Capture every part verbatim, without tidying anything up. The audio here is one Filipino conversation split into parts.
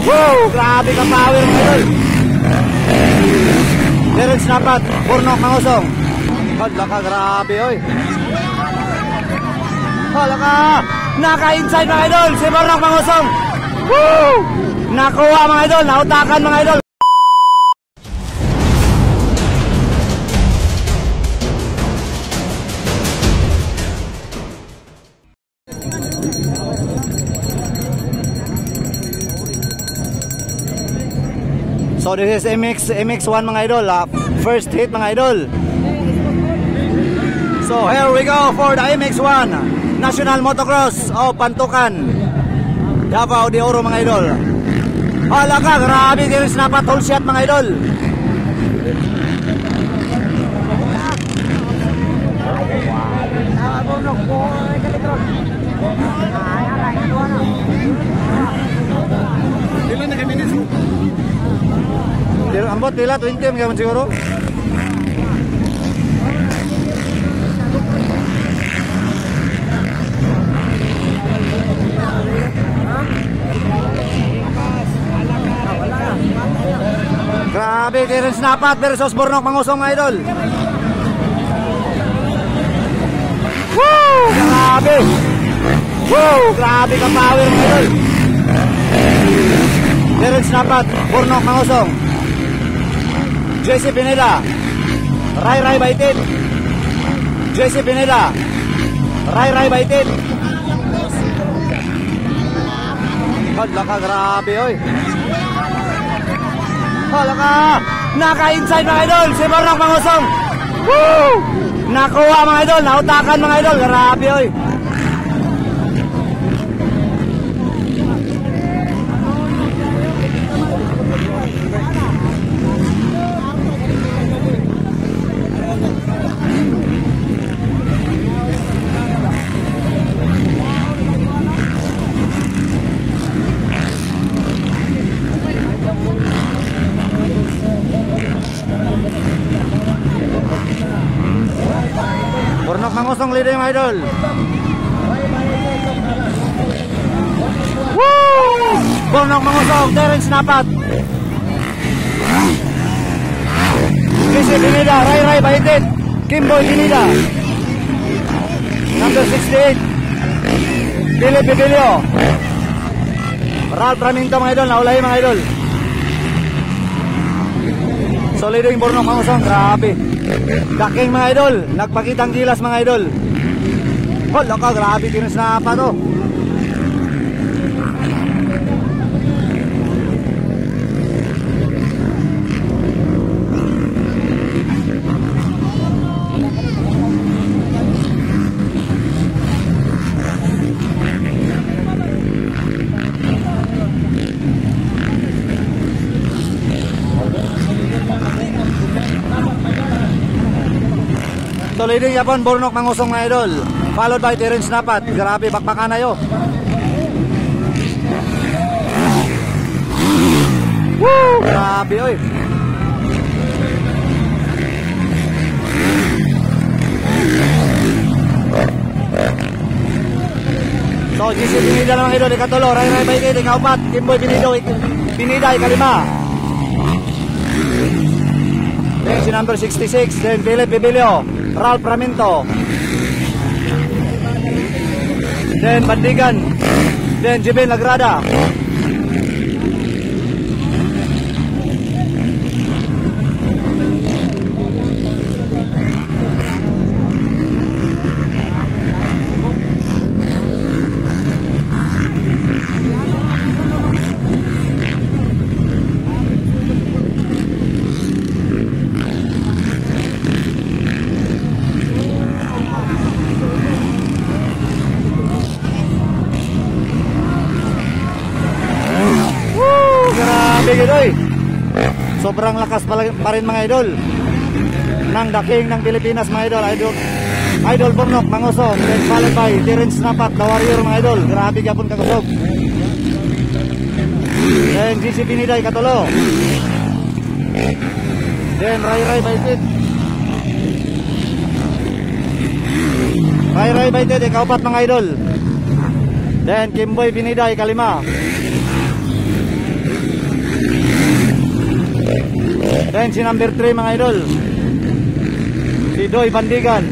Wow! Grabe ka power mga idol. Terence Napat, Burnok Mangosong. Hala ka, grabe oy. Hala ka, naka-inside mga idol si Burnok Mangosong. Woo! Nakuha mga idol, nautakan mga idol. So this is M X M X one mga idol, uh, first hit mga idol. So here we go for the M X one National Motocross of Pantukan, Davao de Oro mga idol. Hala ka, grabe din snapat whole shot mga idol. Ilan na kami niso? Ambot nila twenty mga siguro. Grabe, Terence Napat versus Burnok Mangosong mga idol. Woo! Grabe. Woo! Grabe ka power mga idol. Terence Napat, Burnok Mangosong. J C Pineda, Ray Ray Baitin. J C Pineda, Ray Ray Baitin. Hala ka, grabe oy. Hala ka, naka-inside mga idol si Burnok Mangosong. Woo! Nakuha mga idol, nautakan mga idol. Grabe oy. Burnok Mangosong leading mga idol. Woo! Burnok Mangosong, Terence Napat. J C Pineda, Ray Ray Baitin. Kimboy Pineda. Number sixty-eight. Philip Bibilio. Ralph Raminto mga idol, naulahi mga idol. So leading Burnok Mangosong, grabe. Daking mga idol, nagpakitang gilas mga idol. Hala ka, grabe Terence Napat to. So leading yapon Burnok Mangosong mga idol, followed by Terence Napat. Grabe bakbakan na yo. Woo! Grabe oy. So J C Pineda lang mga idol, ikatulo, Ray Ray Baitin, ikaupat, Kimboy Pineda, Pineda, ikalima. Then si number sixty-six, then Philip Bibilio, Ralph Raminto, then Bandigan, then Jibin Lagrada. Idol, sobrang lakas pa rin mga idol ng daking ng Pilipinas mga idol. Idol, idol Burnok Mangosong, then followed by Terence Napat, the warrior mga idol. Grabe gyapon kakusog. Then J C Pineda ikatulo, then Ray Ray Baitin, Ray Ray Baitin ikaupat mga idol. Then Kimboy Pineda ikalima. Then si number three mga idol, si Doy Bandigan.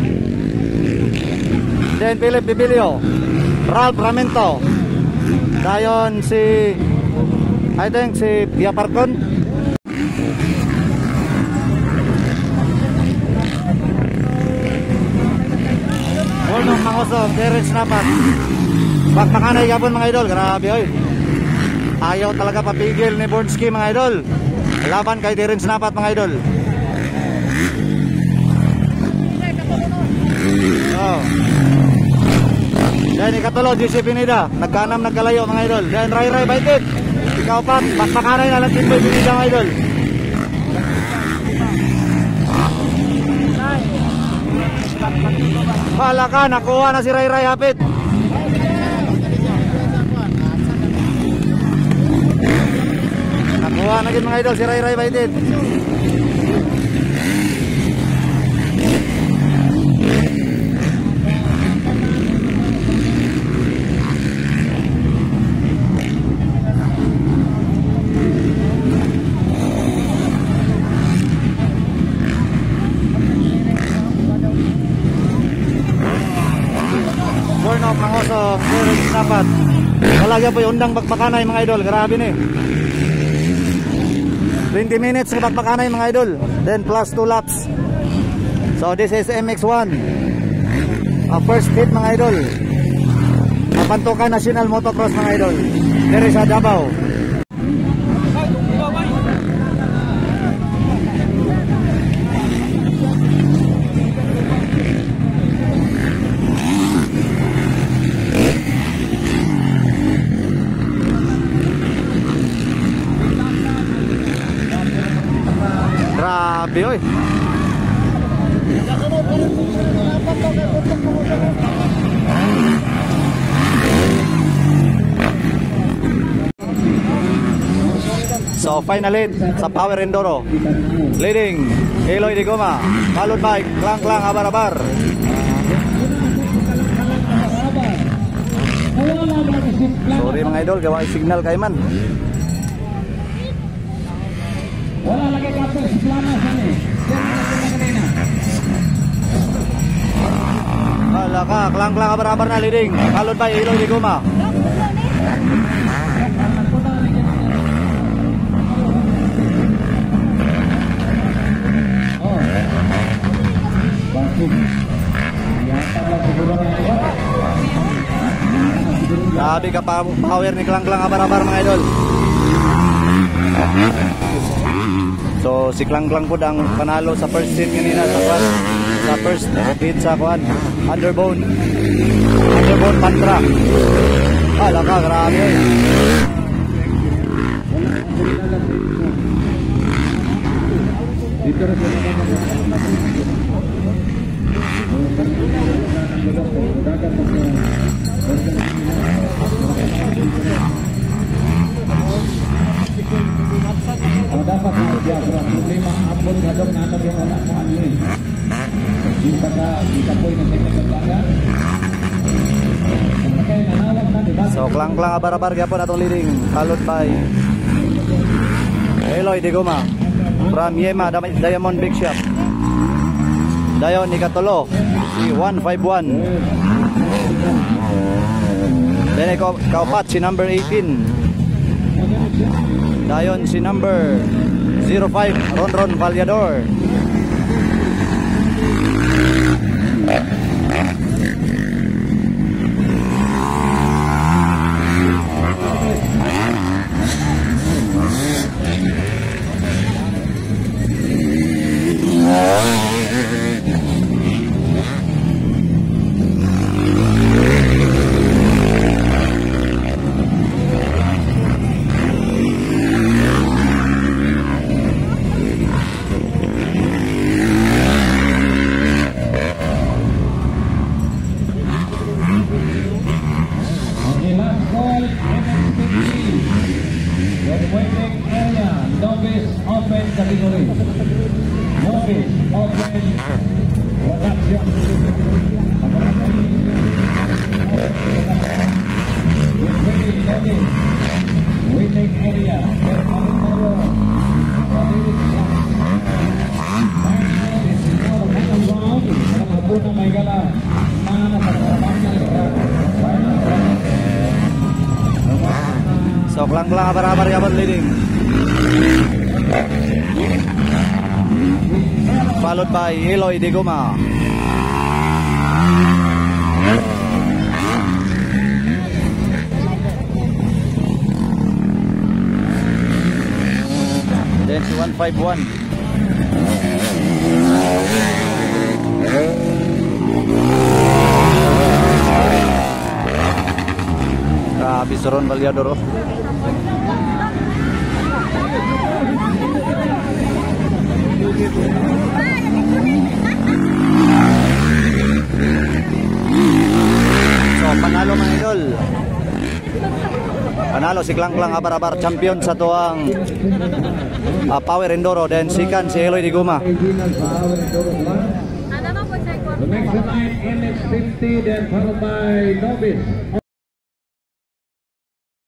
Then Philip Bibilio, Ralph Ramento. Dayon si I think si Pia Parcon. Bornok Mangosong, Terence Napat. Bakbakanay gapon mga idol, grabe oy. Ayaw talaga papigil ni Bornski mga idol. Laban kay Terence Napat mga idol. Oh. Yan ikatulo, J C Pineda. Nagkanam, nagkalayo mga idol. Yan Ray Ray Baitit. Ikaw pa, bakbakanay na lang Timboy Pineda mga idol. Hala ka, nakuha na si Ray Ray Hapit. Nakuha na gid mga idol si Ray Ray Baitit. Bornok Mangosong, Terence Napat. Wala po yung undang bakbakanay mga idol. Grabe ni. twenty minutes sa bakbakanay mga idol. Then plus two laps. So this is M X one. Uh, first hit mga idol. Napantukan National Motocross mga idol. There is a Davao. Grabe oy. So final hit sa Power Enduro. Leading Eloy de Goma, followed by Klang Klang Abar-Abar. Sorry mga idol, gawa signal kay man. Wala lagi kapal selama sana. Hala ka, Klang Klang Abar-Abar na leading, followed by Eloy de Goma. Grabe ka pa power ni Klang Klang Abar-Abar mga idol. So si Klang Klang po ang panalo sa first hit kanina sa kwan, sa first hit sa kwan, Underbone Underbone Mantra. Hala ka, grabe. Dito rin ang dapat na diagram problema apon kadong natag yung anak sa ano eh. Di pa ka, di ka po yung nagkakasabaga. So Klang Klang Abar-Abar gyapon atong leading, followed by Eloy de Goma from Yema Diamond Big Shop. Dayon ni katulo si one five one. Then ikaw kaupat si number eighteen. Dayon si number zero five Ron Ron Vallador. Waiting area. So Klang-Klang abar-abar yabon leading. Followed by Eloy de Goma. Then si one five one. Grabe si Ron Valyador. So panalo mga idol. Panalo si Klang-Klang abar-abar, champion sa tuang uh, Power Enduro. Then second si Eloy de Goma. The next line N X fifty, then followed by Nobis.